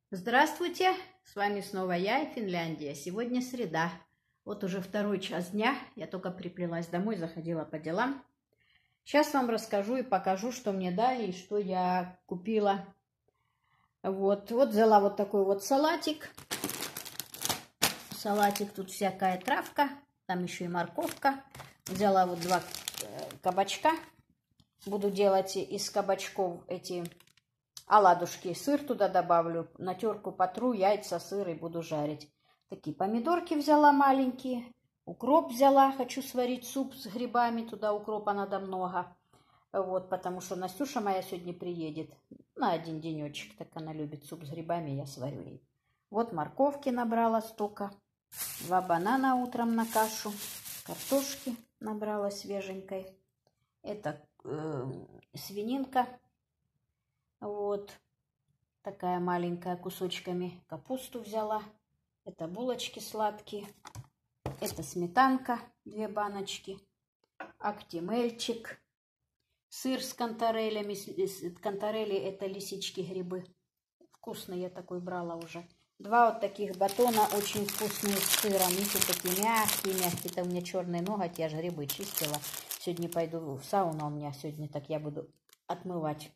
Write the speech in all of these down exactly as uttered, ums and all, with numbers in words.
Здравствуйте, с вами снова я и Финляндия. Сегодня среда. Вот уже второй час дня. Я только приплелась домой, заходила по делам. Сейчас вам расскажу и покажу, что мне дали и что я купила. Вот, вот взяла вот такой вот салатик. Салатик, тут всякая травка, там еще и морковка. Взяла вот два кабачка. Буду делать из кабачков эти оладушки. Сыр туда добавлю, на терку потру, яйца, сыр и буду жарить. Такие помидорки взяла маленькие. Укроп взяла, хочу сварить суп с грибами, туда укропа надо много. Вот, потому что Настюша моя сегодня приедет на один денечек, так она любит суп с грибами, я сварю ей. Вот морковки набрала столько. Два банана утром на кашу. Картошки набрала свеженькой. Это э, свининка. Вот такая маленькая, кусочками. Капусту взяла. Это булочки сладкие. Это сметанка, две баночки. Актимельчик. Сыр с канtaрелями. Канtarели это лисички, грибы. Вкусный я такой брала уже. Два вот таких батона, очень вкусные с сыром. Видите, такие мягкие, мягкие. Это у меня черный ноготь, я же грибы чистила. Сегодня пойду в сауну, у меня сегодня так я буду отмывать.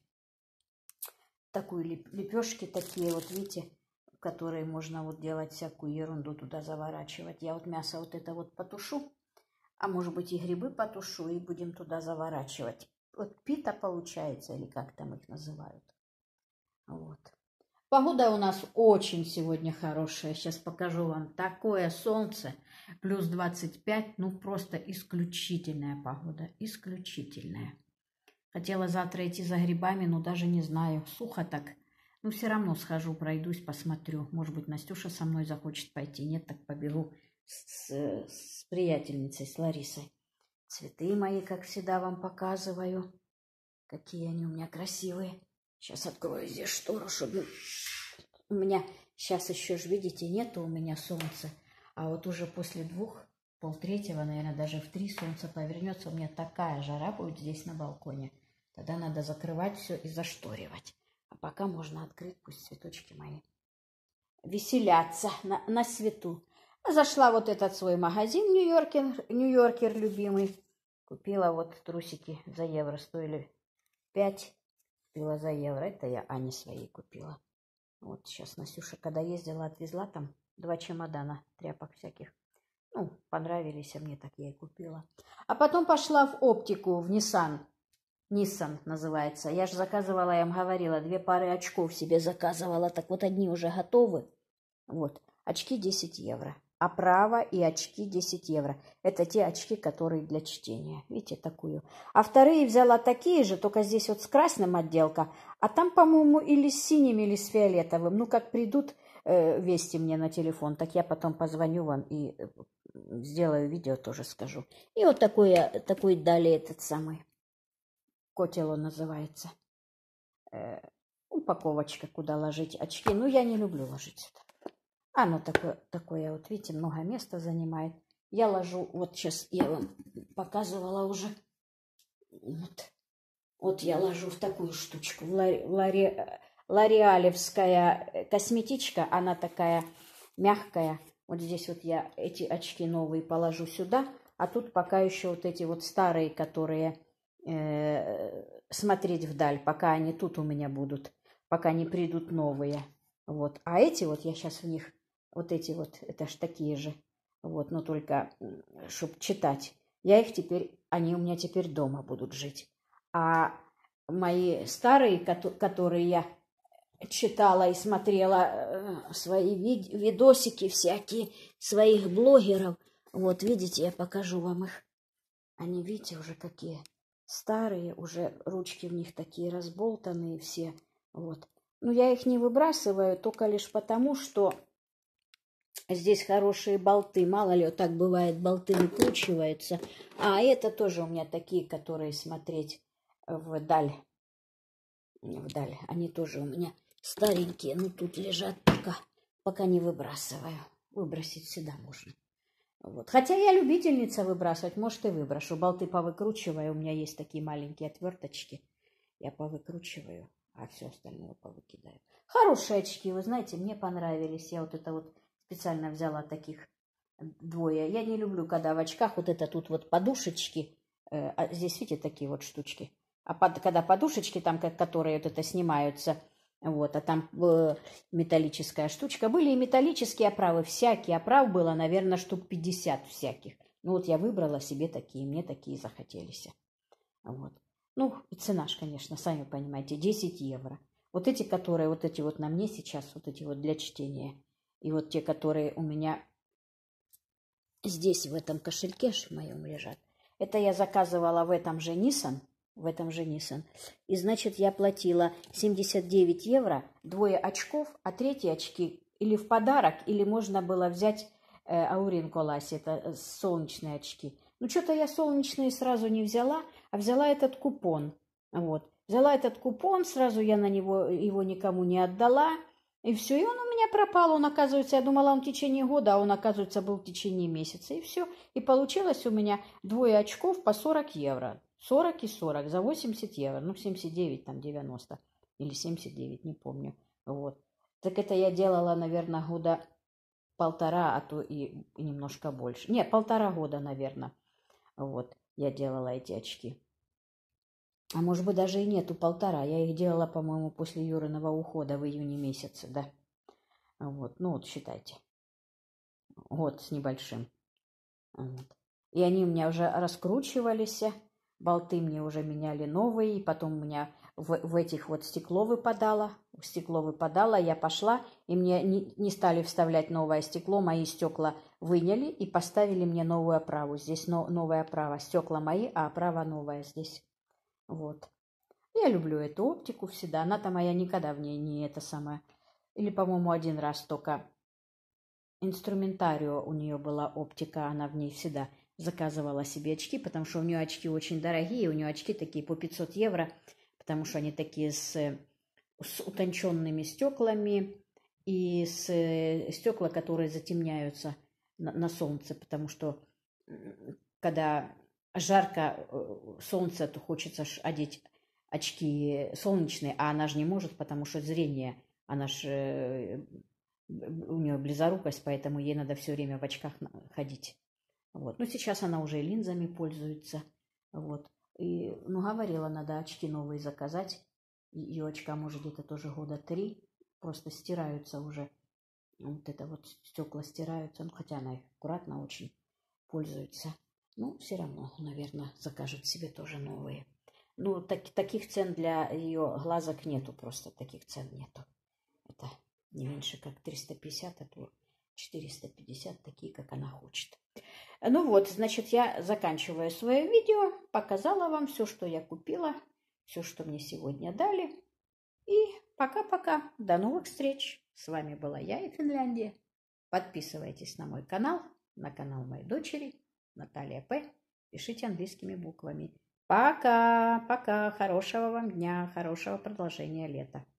Такую лепешки такие, вот видите, которые можно вот делать всякую ерунду туда заворачивать. Я вот мясо вот это вот потушу, а может быть и грибы потушу и будем туда заворачивать. Вот пита получается, или как там их называют. Вот. Погода у нас очень сегодня хорошая. Сейчас покажу вам. Такое солнце, плюс двадцать пять, ну просто исключительная погода, исключительная. Хотела завтра идти за грибами, но даже не знаю. Сухо так. Ну, все равно схожу, пройдусь, посмотрю. Может быть, Настюша со мной захочет пойти. Нет, так побегу с, с приятельницей, с Ларисой. Цветы мои, как всегда, вам показываю. Какие они у меня красивые. Сейчас открою здесь штору, чтобы... У меня сейчас еще ж, видите, нету у меня солнца. А вот уже после двух, полтретьего, наверное, даже в три солнце повернется. У меня такая жара будет здесь на балконе. Тогда надо закрывать все и зашторивать. А пока можно открыть, пусть цветочки мои веселятся на, на свету. Зашла вот этот свой магазин Нью-Йоркер, Нью-Йоркер любимый. Купила вот трусики за евро, стоили пять. Купила за евро. Это я Ане своей купила. Вот сейчас Настюша, когда ездила, отвезла там два чемодана тряпок всяких. Ну, понравились, а мне так я и купила. А потом пошла в оптику, в Nissan. Nissan называется. Я же заказывала, я им говорила, две пары очков себе заказывала. Так вот, одни уже готовы. Вот. Очки десять евро. Оправа и очки десять евро. Это те очки, которые для чтения. Видите, такую. А вторые взяла такие же, только здесь вот с красным отделка. А там, по-моему, или с синим, или с фиолетовым. Ну, как придут э, вести мне на телефон, так я потом позвоню вам и сделаю видео, тоже скажу. И вот такой, такой дали этот самый. Котел он называется. Э, упаковочка, куда ложить очки. Ну, я не люблю ложить сюда. Оно такое, такое, вот видите, много места занимает. Я ложу, вот сейчас я вам показывала уже. Вот, вот я ложу в такую штучку. В лари, лари, лореалевская косметичка, она такая мягкая. Вот здесь вот я эти очки новые положу сюда. А тут пока еще вот эти вот старые, которые э, смотреть вдаль, пока они тут у меня будут, пока не придут новые. Вот. А эти вот я сейчас в них... Вот эти вот, это ж такие же, вот, но только, чтобы читать. Я их теперь, они у меня теперь дома будут жить. А мои старые, которые я читала и смотрела, свои вид видосики всякие, своих блогеров, вот, видите, я покажу вам их. Они, видите, уже какие старые, уже ручки в них такие разболтанные все, вот. Но я их не выбрасываю, только лишь потому, что... Здесь хорошие болты. Мало ли, вот так бывает, болты выкручиваются. А это тоже у меня такие, которые смотреть вдаль. Вдаль. Они тоже у меня старенькие. Ну, тут лежат пока. Пока не выбрасываю. Выбросить всегда можно. Вот. Хотя я любительница выбрасывать. Может, и выброшу. Болты повыкручиваю. У меня есть такие маленькие отверточки. Я повыкручиваю. а все остальное повыкидаю. Хорошие очки, вы знаете, мне понравились. Я вот это вот специально взяла таких двое. Я не люблю, когда в очках вот это тут вот подушечки. Э, а здесь, видите, такие вот штучки. А под, когда подушечки там, как, которые вот это снимаются, вот, а там э, металлическая штучка. Были и металлические оправы, всякие. Оправ было, наверное, штук пятьдесят всяких. Ну вот я выбрала себе такие, мне такие захотелись. Вот. Ну, и цена ж, конечно, сами понимаете, десять евро. Вот эти, которые вот эти вот на мне сейчас, вот эти вот для чтения. И вот те, которые у меня здесь, в этом кошельке моем лежат. Это я заказывала в этом же Nissan. В этом же Nissan. И, значит, я платила семьдесят девять евро, двое очков, а третьи очки или в подарок, или можно было взять э, Ауринколаси, это солнечные очки. Ну, что-то я солнечные сразу не взяла, а взяла этот купон. Вот. Взяла этот купон, сразу я на него его никому не отдала. И все, и он у меня пропал. Он, оказывается, я думала, он в течение года, а он, оказывается, был в течение месяца. И все. И получилось у меня двое очков по сорок евро. сорок и сорок за восемьдесят евро. Ну, семьдесят девять, там, девяносто. Или семьдесят девять, не помню. Вот. Так это я делала, наверное, года полтора, а то и, и немножко больше. Не, полтора года, наверное. Вот. Я делала эти очки. А может быть, даже и нету полтора. Я их делала, по-моему, после Юриного ухода в июне месяце, да. Вот, ну вот, считайте. Год с небольшим. Вот. И они у меня уже раскручивались. Болты мне уже меняли новые. И потом у меня в, в этих вот стекло выпадало. Стекло выпадало, я пошла, и мне не, не стали вставлять новое стекло. Мои стекла выняли и поставили мне новую оправу. Здесь но, новая оправа. Стекла мои, а оправа новая здесь. Вот. Я люблю эту оптику всегда. Она-то моя никогда в ней не это самое. Или, по-моему, один раз только инструментарио у нее была оптика. Она в ней всегда заказывала себе очки, потому что у нее очки очень дорогие. У нее очки такие по пятьсот евро, потому что они такие с, с утонченными стеклами и с стекла, которые затемняются на, на солнце, потому что когда жарко солнце, то хочется одеть очки солнечные, а она же не может, потому что зрение, она же, у нее близорукость, поэтому ей надо все время в очках ходить. Вот. Ну, сейчас она уже и линзами пользуется. Вот. И, ну, говорила, надо очки новые заказать. Ее очка, может, где-то тоже года три. Просто стираются уже. Вот это вот стекла стираются. Ну, хотя она их аккуратно очень пользуется. Ну, все равно, наверное, закажет себе тоже новые. Ну, так, таких цен для ее глазок нету просто. Таких цен нету. Это не меньше как триста пятьдесят, а то четыреста пятьдесят, такие, как она хочет. Ну вот, значит, я заканчиваю свое видео. Показала вам все, что я купила. Все, что мне сегодня дали. И пока-пока. До новых встреч. С вами была я и Финляндия. Подписывайтесь на мой канал, на канал моей дочери. Наталья П. Пишите английскими буквами. Пока, пока. Хорошего вам дня, хорошего продолжения лета.